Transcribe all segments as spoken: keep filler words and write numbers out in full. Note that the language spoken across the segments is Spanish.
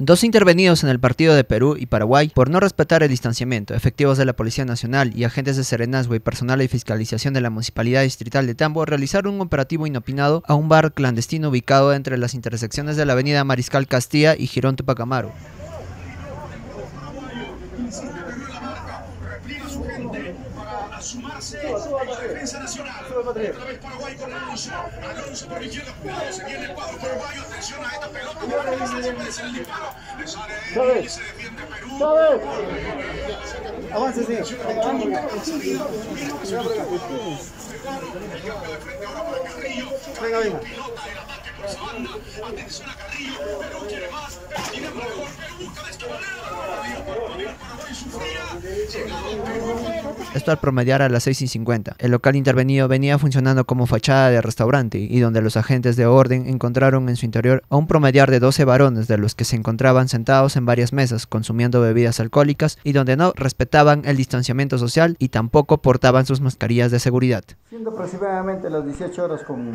Dos intervenidos en el partido de Perú y Paraguay por no respetar el distanciamiento, efectivos de la Policía Nacional y agentes de Serenazgo y personal de fiscalización de la Municipalidad Distrital de Tambo realizaron un operativo inopinado a un bar clandestino ubicado entre las intersecciones de la avenida Mariscal Castilla y Girón Tupac Amaru. Sumarse a la defensa nacional. Otra vez Paraguay con Alonso. Alonso por la izquierda, cuidado, se viene el cuadro paraguayo. Atención a esta pelota. Puede ser el disparo. Le sale y se defiende Perú. Avance, sí. El cambio de frente ahora para Carrillo. Carrillo pilota el ataque por esa banda. Atención a Carrillo. Perú quiere más. Perú tiene más gol. Perú busca de esta manera. Paraguay sufría. Llegado Perú. Esto al promediar a las seis y cincuenta. El local intervenido venía funcionando como fachada de restaurante y donde los agentes de orden encontraron en su interior a un promediar de doce varones, de los que se encontraban sentados en varias mesas consumiendo bebidas alcohólicas y donde no respetaban el distanciamiento social y tampoco portaban sus mascarillas de seguridad. Siendo aproximadamente las dieciocho horas con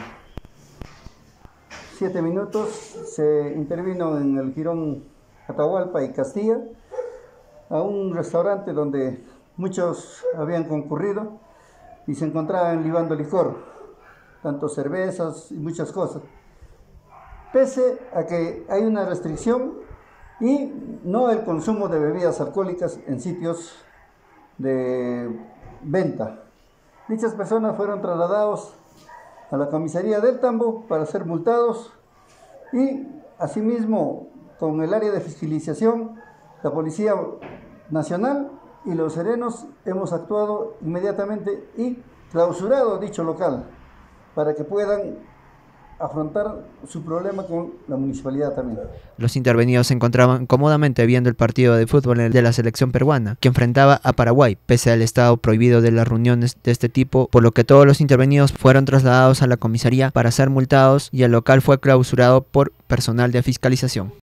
siete minutos, se intervino en el Girón Atahualpa y Castilla a un restaurante donde muchos habían concurrido y se encontraban libando licor, tanto cervezas y muchas cosas. Pese a que hay una restricción y no el consumo de bebidas alcohólicas en sitios de venta. Dichas personas fueron trasladados a la comisaría del Tambo para ser multados y asimismo con el área de fiscalización, la Policía Nacional y los serenos hemos actuado inmediatamente y clausurado dicho local para que puedan afrontar su problema con la municipalidad también. Los intervenidos se encontraban cómodamente viendo el partido de fútbol de la selección peruana, que enfrentaba a Paraguay, pese al estado prohibido de las reuniones de este tipo, por lo que todos los intervenidos fueron trasladados a la comisaría para ser multados y el local fue clausurado por personal de fiscalización.